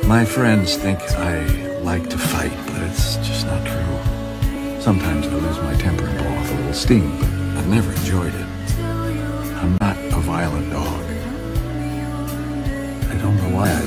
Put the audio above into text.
My friends think I like to fight, but it's just not true. Sometimes I lose my temper and blow off a little steam, but I've never enjoyed it. I'm not a violent dog. I don't know why I